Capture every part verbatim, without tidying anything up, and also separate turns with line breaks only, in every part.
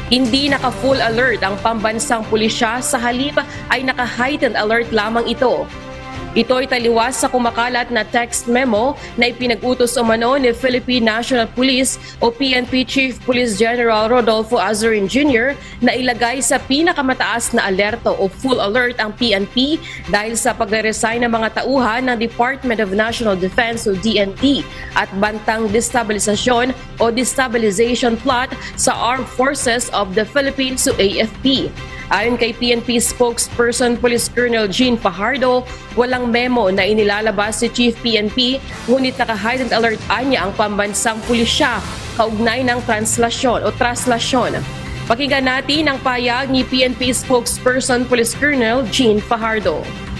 Hindi naka-full alert ang pambansang pulisya, sa halip ay naka-heightened alert lamang ito. Ito ay taliwas sa kumakalat na text memo na ipinag-utos umano ni Philippine National Police o P N P Chief Police General Rodolfo Azurin Junior na ilagay sa pinakamataas na alerto o full alert ang P N P dahil sa pagre-resign ng mga tauhan ng Department of National Defense o D N D at bantang destabilisasyon o destabilization plot sa Armed Forces of the Philippines o A F P. Ayon kay P N P spokesperson Police Colonel Jean Fajardo, walang memo na inilalabas si Chief P N P, ngunit naka-heightened alert anya ang pambansang pulisya kaugnay ng translasyon o traslasyon. Pakinggan natin ang payag ni P N P spokesperson Police Colonel Jean Fajardo.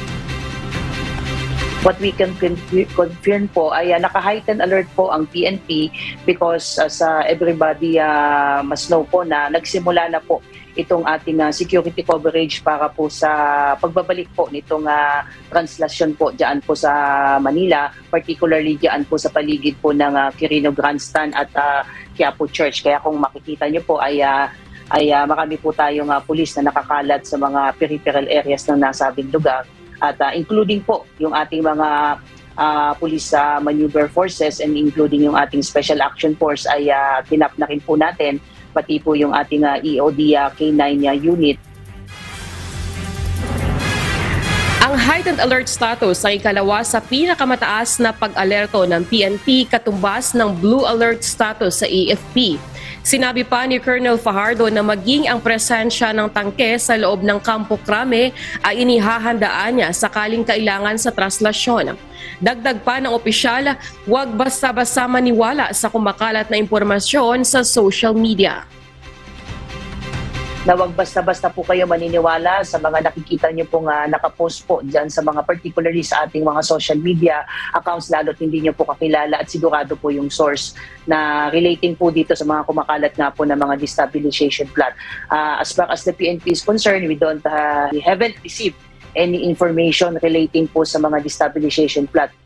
What we can confirm po ay uh, naka-heightened alert po ang P N P because as uh, everybody uh, must know po na nagsimula na po itong ating uh, security coverage para po sa pagbabalik po nitong uh, translasyon po diyan po sa Manila, particularly diyan po sa paligid po ng uh, Quirino Grandstand at uh, Quiapo Church. Kaya kung makikita niyo po ay uh, ay uh, marami po tayong uh, pulis na nakakalat sa mga peripheral areas ng nasabing lugar at uh, including po yung ating mga uh, police uh, maneuver forces and including yung ating special action force ay uh, tinap na rin po natin, pati po yung ating uh, E O D uh, K nine uh, unit.
Ang heightened alert status ay ikalawa sa pinakamataas na pag-alerto ng P N P katumbas ng blue alert status sa A F P. Sinabi pa ni Colonel Fajardo na maging ang presensya ng tangke sa loob ng Campo Crame ay inihahandaan niya sakaling kailangan sa traslasyon. Dagdag pa ng opisyal, huwag basta-basta maniwala sa kumakalat na impormasyon sa social media.
Na wag basta-basta po kayo maniniwala sa mga nakikita niyo pong uh, nakapost po dyan sa mga particularly sa ating mga social media accounts, lalo't hindi niyo po kakilala at sigurado po yung source na relating po dito sa mga kumakalat nga po ng mga destabilization plot. Uh, as far as the P N P is concerned, we don't uh, we haven't received any information relating po sa mga destabilization plot